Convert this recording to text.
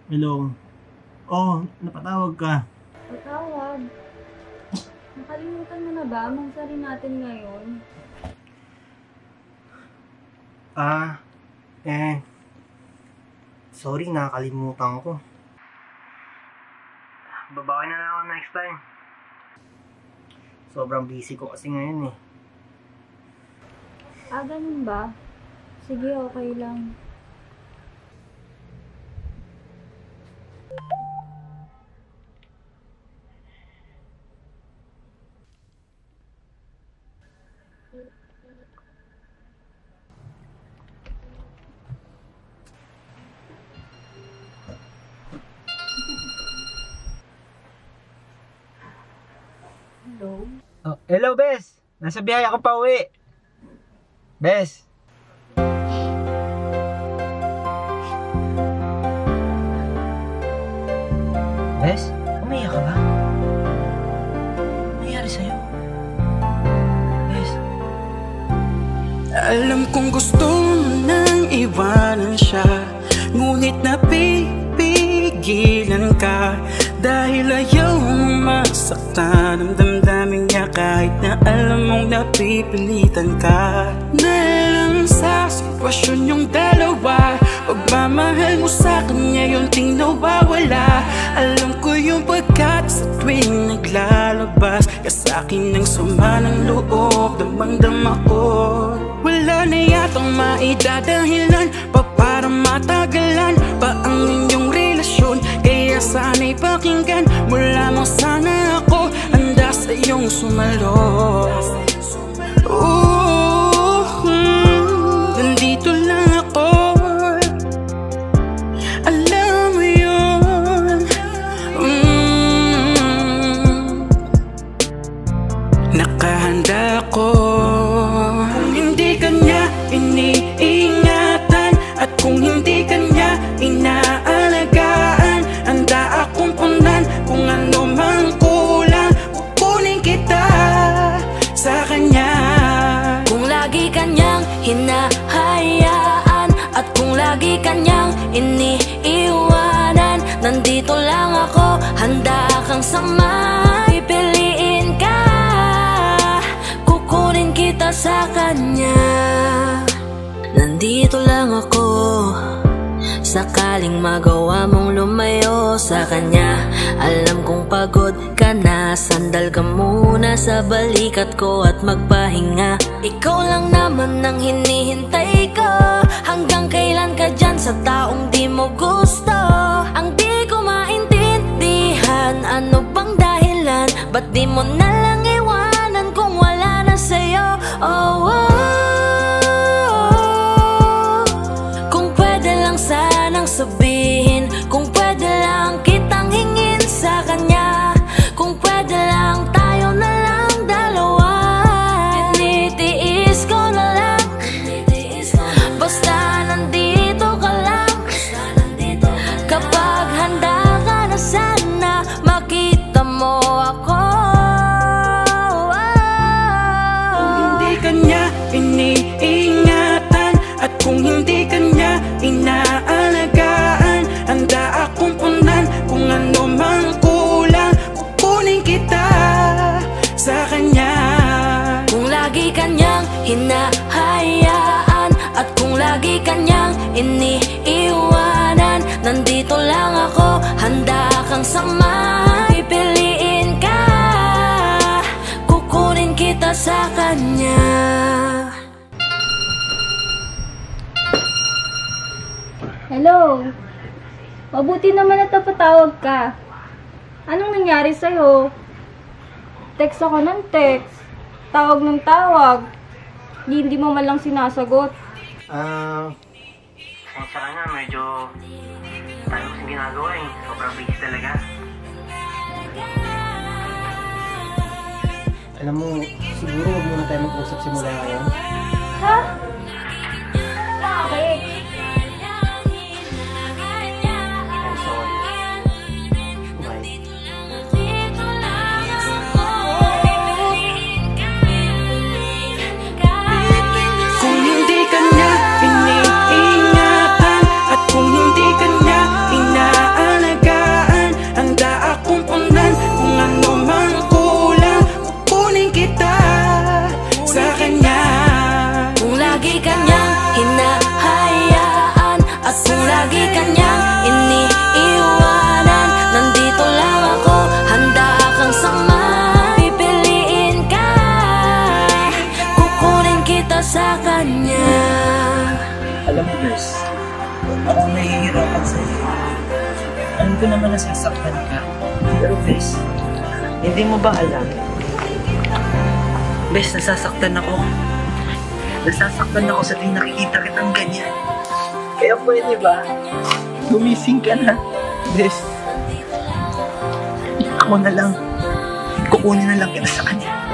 Hello. Oh, napatawag ka. Patawag. Nakalimutan mo na ba? Magsari natin ngayon. Sorry, nakakalimutan ko. Babawi na lang ako next time. Sobrang busy ko kasi ngayon eh. Ganun ba? Sige, okay lang. Hello? Oh, hello, Bes. Nasa biyahe ako pa uwi. Bes. Bes, umiyak ka ba? Ano nangyari sa'yo? Bes. Alam kong gusto mo nang iwanan siya, ngunit napipigilan ka. Dahil ayaw mong masaktan ang damdamin niya, kahit na alam mong napipilitan ka. Dahil lang sa sitwasyon yung dalawa, pagmamahal mo sa kanya yung ting nawawala. Alam ko yung pagkat sa tuwing naglalabas ka sa'kin ng sama ng loob, damang-dama ko. Wala na yatang maidadahilan pa para matagalan pa ang inyong relasyon. Kaya sana'y pakinggan mo lamang, sana ako handa sa iyong sumalo. Nandito lang ako, alam mo yun. Nakahanda ako. Kung hindi kanya iniingatan at kung hindi kanya inaalagaan, handa akong punan kung ano mang kulang, kukunin kita sa kanya. Kung lagi kanyang hinahayaan at kung lagi kanyang iniiwanan, nandito lang ako, handa kang samahan. Pipiliin ka, kukunin kita sa kanya. Nandito lang ako, sakaling magawa mong lumayo sa kanya. Alam kong pagod ka na, sandal ka muna sa balikat ko at magpahinga. Ikaw lang naman ang hinihintay ko, hanggang kailan ka dyan sa taong di mo gusto. Ang di ko maintindihan, ano bang dahilan? Ba't di mo na lang iwanan kung wala na sa'yo? Oh, oh. Sanang sabihin, kung pwede lang kitang hingin sa kanya, kung pwede lang tayo na lang dalawa. Tinitiis ko na lang, basta nandito ka lang. Kapag handa ka na, sana makita mo ako. Kung hindi kanya iniingatan at kung hindi kanya inaalagaan, handa akong punan kung ano mang kulang, kukunin kita sa kanya. Kung lagi kanyang hinahayaan at kung lagi kanyang iniiwanan, nandito lang ako, handa kang samahan. Pipiliin ka, kukunin kita sa kanya. Hello? Mabuti naman na napatawag ka. Anong nangyari sa'yo? Text ako ng text. Tawag ng tawag. Hindi mo man lang sinasagot. Sa kanya, medyo tayo kasing ginagawa eh. Sobrang busy talaga. Alam mo, siguro huwag muna tayo mag-usap simula ngayon. Ha? Bakit? I'm sorry. Bye. Kung hindi kanya iniingatan at kung hindi kanya inaalala, akong nahihirapan sa'yo. Alam ko naman nasasaktan ka. Pero Bes, hindi mo ba alam? Bes, nasasaktan ako. Nasasaktan ako sa tuwing nakikita kitang ganyan. Kaya pwede ba? Gumising ka na, Bes. Ako na lang. Kukunin na lang kita sa kanya.